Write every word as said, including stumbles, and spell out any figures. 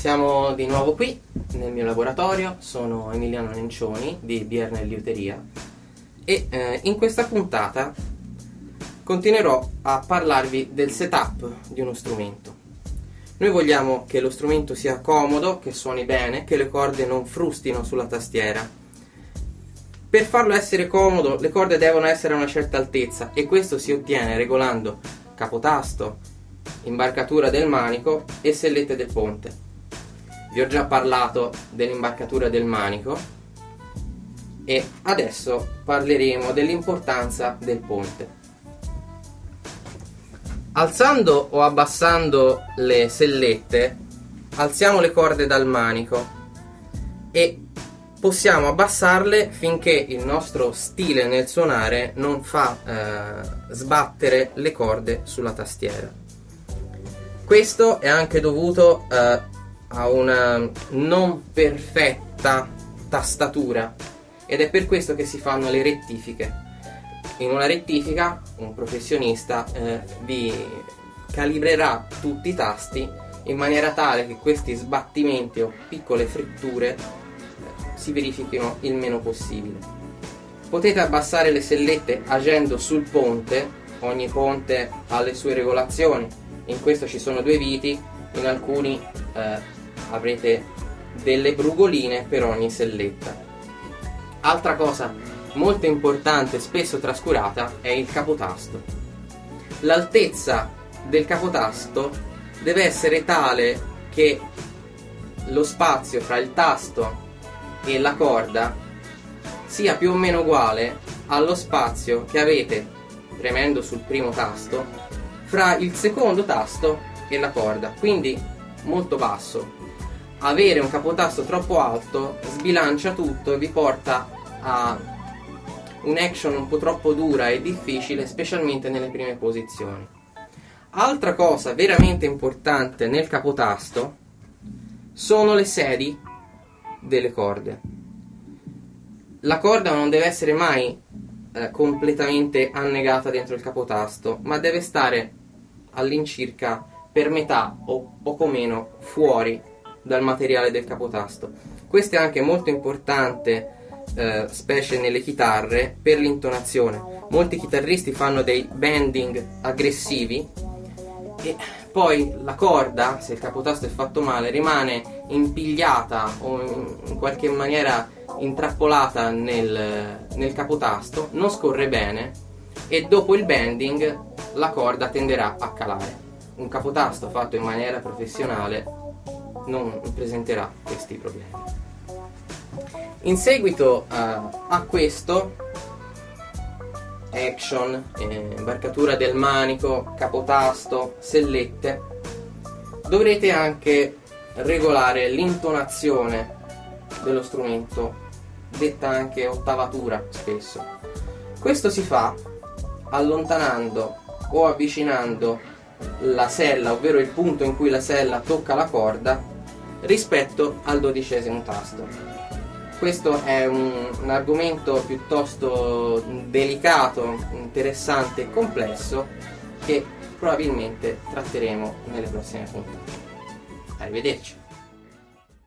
siamo di nuovo qui nel mio laboratorio. Sono Emiliano Nencioni di Biernel Liuteria e eh, in questa puntata continuerò a parlarvi del setup di uno strumento. Noi vogliamo che lo strumento sia comodo, che suoni bene, che le corde non frustino sulla tastiera. Per farlo essere comodo, le corde devono essere a una certa altezza e questo si ottiene regolando capotasto, imbarcatura del manico e sellette del ponte. Vi ho già parlato dell'imbarcatura del manico e adesso parleremo dell'importanza del ponte. Alzando o abbassando le sellette, alziamo le corde dal manico e possiamo abbassarle finché il nostro stile nel suonare non fa eh, sbattere le corde sulla tastiera. Questo è anche dovuto eh, a una non perfetta tastatura ed è per questo che si fanno le rettifiche. In una rettifica un professionista eh, vi calibrerà tutti i tasti in maniera tale che questi sbattimenti o piccole fritture eh, si verifichino il meno possibile. Potete abbassare le sellette agendo sul ponte. Ogni ponte ha le sue regolazioni. In questo ci sono due viti, in alcuni eh, avrete delle brugoline per ogni selletta. Altra cosa molto importante, spesso trascurata, è il capotasto. L'altezza del capotasto deve essere tale che lo spazio fra il tasto e la corda sia più o meno uguale allo spazio che avete, premendo sul primo tasto, fra il secondo tasto e la corda, quindi molto basso. Avere un capotasto troppo alto sbilancia tutto e vi porta a un'action un po' troppo dura e difficile, specialmente nelle prime posizioni. Altra cosa veramente importante nel capotasto sono le sedi delle corde. La corda non deve essere mai eh, completamente annegata dentro il capotasto, ma deve stare all'incirca per metà o poco meno fuori dal materiale del capotasto. Questo è anche molto importante, eh, specie nelle chitarre, per l'intonazione. Molti chitarristi fanno dei bending aggressivi e poi la corda, se il capotasto è fatto male, rimane impigliata o in qualche maniera intrappolata nel, nel capotasto, non scorre bene e dopo il bending la corda tenderà a calare. Un capotasto fatto in maniera professionale non presenterà questi problemi. In seguito uh, a questo, action, eh, imbarcatura del manico, capotasto, sellette, dovrete anche regolare l'intonazione dello strumento, detta anche ottavatura spesso. Questo si fa allontanando o avvicinando la sella, ovvero il punto in cui la sella tocca la corda, rispetto al dodicesimo tasto. Questo è un, un argomento piuttosto delicato, interessante e complesso che probabilmente tratteremo nelle prossime puntate. Arrivederci.